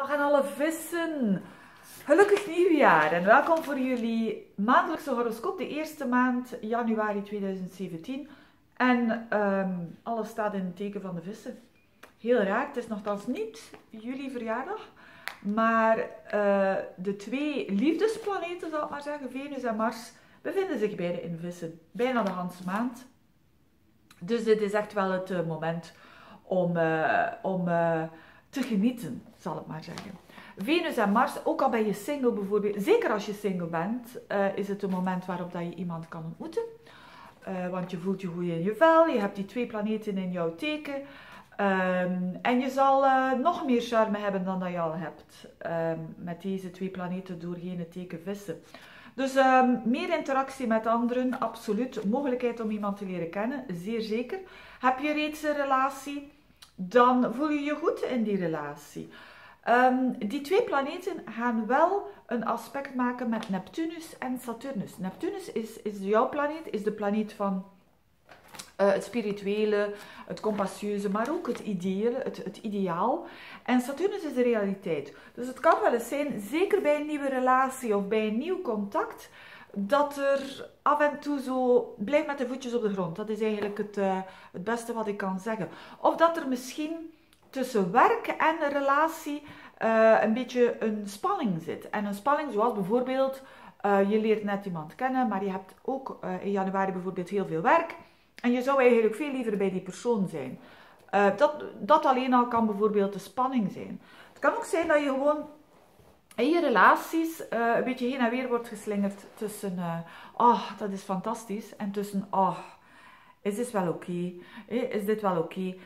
Dag aan alle vissen. Gelukkig nieuwjaar en welkom voor jullie maandelijkse horoscoop, de eerste maand januari 2017. En alles staat in het teken van de vissen. Heel raar, het is nogthans niet jullie verjaardag, maar de twee liefdesplaneten, zal ik maar zeggen, Venus en Mars, bevinden zich beide in vissen. Bijna de hele maand. Dus dit is echt wel het moment om te genieten, zal ik maar zeggen. Venus en Mars, ook al ben je single bijvoorbeeld, zeker als je single bent, is het een moment waarop dat je iemand kan ontmoeten. Want je voelt je goed in je vel, je hebt die twee planeten in jouw teken. En je zal nog meer charme hebben dan dat je al hebt met deze twee planeten doorheen het teken vissen. Dus meer interactie met anderen, absoluut. Mogelijkheid om iemand te leren kennen, zeer zeker. Heb je reeds een relatie, dan voel je je goed in die relatie. Die twee planeten gaan wel een aspect maken met Neptunus en Saturnus. Neptunus is jouw planeet, is de planeet van het spirituele, het compassieuze, maar ook het ideële, het ideaal. En Saturnus is de realiteit. Dus het kan wel eens zijn, zeker bij een nieuwe relatie of bij een nieuw contact, dat er af en toe zo blijft met de voetjes op de grond. Dat is eigenlijk het beste wat ik kan zeggen. Of dat er misschien tussen werk en een relatie een beetje een spanning zit. En een spanning zoals bijvoorbeeld, je leert net iemand kennen, maar je hebt ook in januari bijvoorbeeld heel veel werk. En je zou eigenlijk veel liever bij die persoon zijn. Dat alleen al kan bijvoorbeeld de spanning zijn. Het kan ook zijn dat je gewoon in je relaties een beetje heen en weer wordt geslingerd tussen, dat is fantastisch, en tussen, is dit wel oké? Is dit wel oké?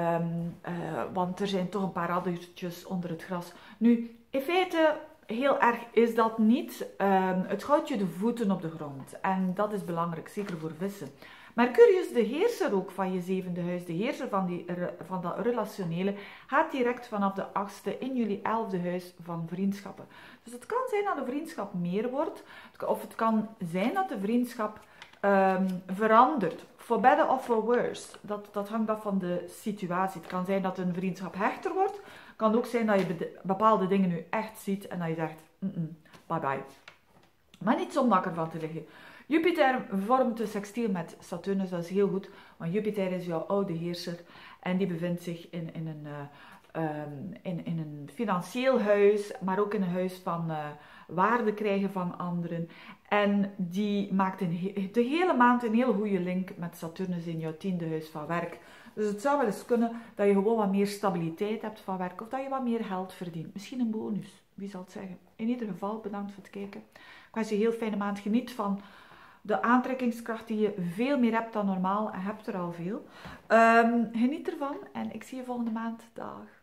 Want er zijn toch een paar addertjes onder het gras. Nu, in feite, heel erg is dat niet. Het houdt je de voeten op de grond. En dat is belangrijk, zeker voor vissen. Mercurius, de heerser ook van je zevende huis, de heerser van dat relationele, gaat direct vanaf de 8e in jullie 11e huis van vriendschappen. Dus het kan zijn dat de vriendschap meer wordt, of het kan zijn dat de vriendschap verandert. For better of for worse. Dat hangt af van de situatie. Het kan zijn dat een vriendschap hechter wordt. Het kan ook zijn dat je bepaalde dingen nu echt ziet en dat je zegt, bye bye. Maar niet zo wakker van te liggen. Jupiter vormt een sextiel met Saturnus, dat is heel goed, want Jupiter is jouw oude heerser en die bevindt zich in een financieel huis, maar ook in een huis van waarde krijgen van anderen. En die maakt de hele maand een heel goede link met Saturnus in jouw 10e huis van werk. Dus het zou wel eens kunnen dat je gewoon wat meer stabiliteit hebt van werk of dat je wat meer geld verdient. Misschien een bonus, wie zal het zeggen. In ieder geval, bedankt voor het kijken. Ik wens je een heel fijne maand. Geniet van de aantrekkingskracht die je veel meer hebt dan normaal en hebt er al veel. Geniet ervan en ik zie je volgende maand. Dag.